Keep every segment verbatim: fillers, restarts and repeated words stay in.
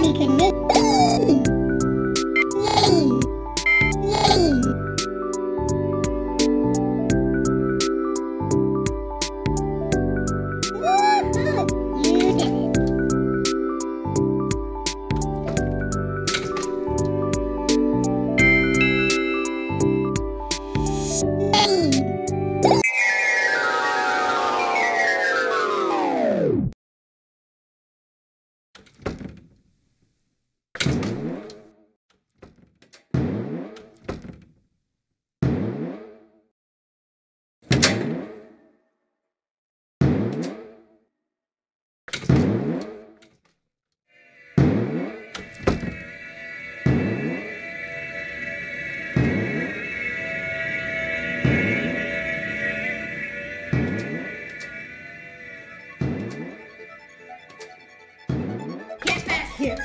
Everybody can make. Yay! Yay! Woohoo! You did it. Yay! Get back here!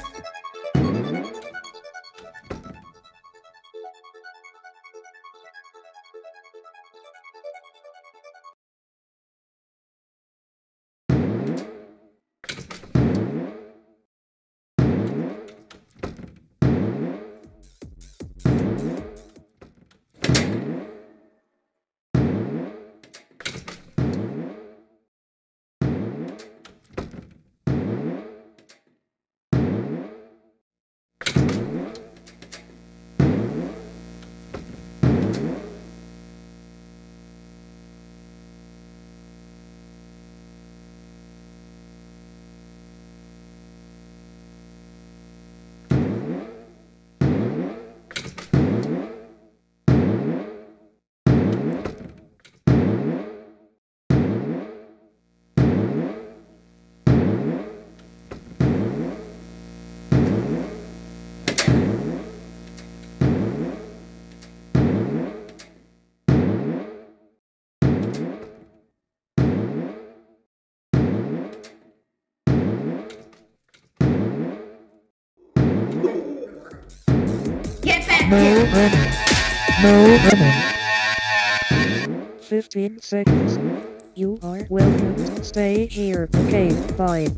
Get back No here! running. No running. Fifteen seconds. You are welcome to stay here. Okay, bye.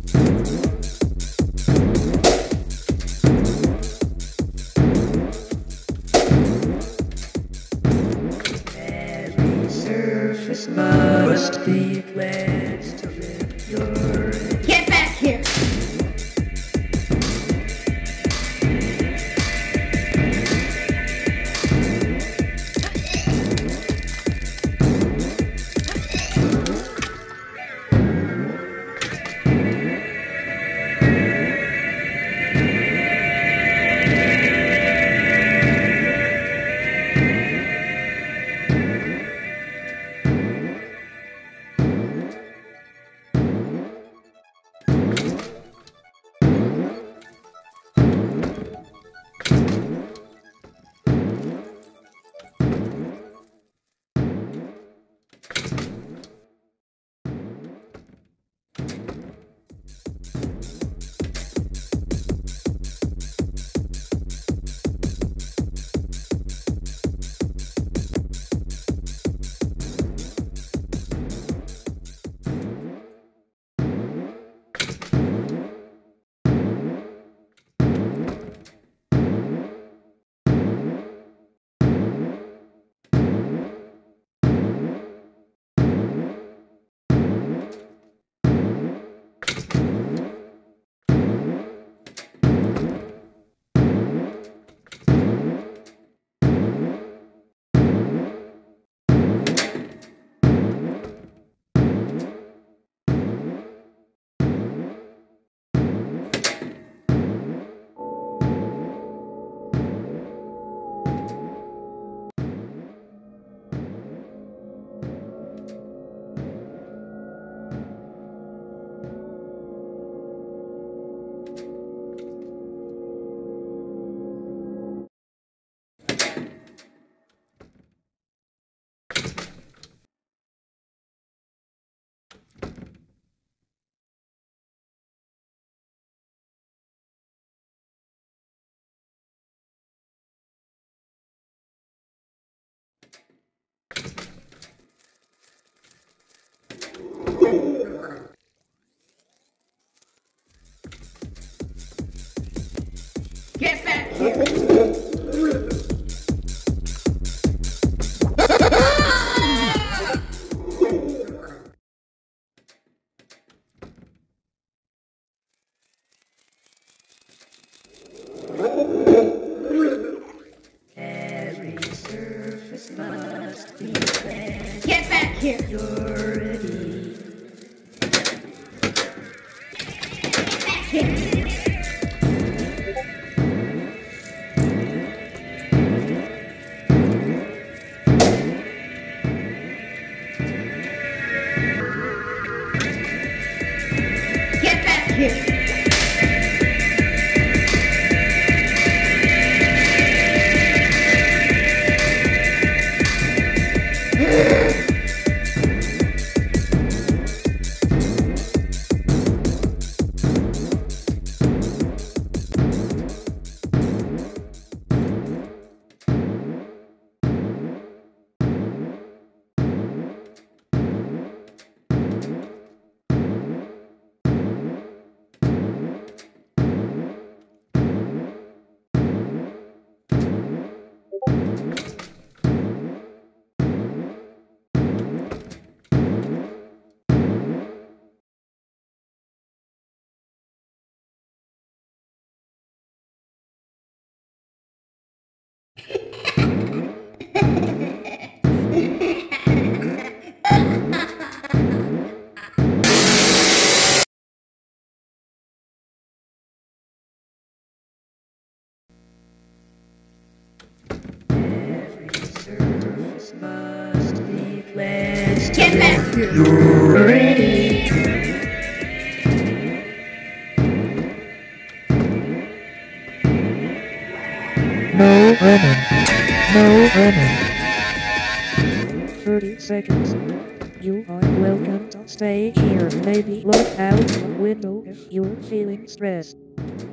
Every surface must be cleansed to live your... Get back here! Every surface must be cleansed. Get back here. You're ready. Back here. Get back here. Surface must be cleansed. Get back here. You're ready. No running. No running. Thirty seconds. You are welcome to stay here. Maybe look out the window if you're feeling stressed.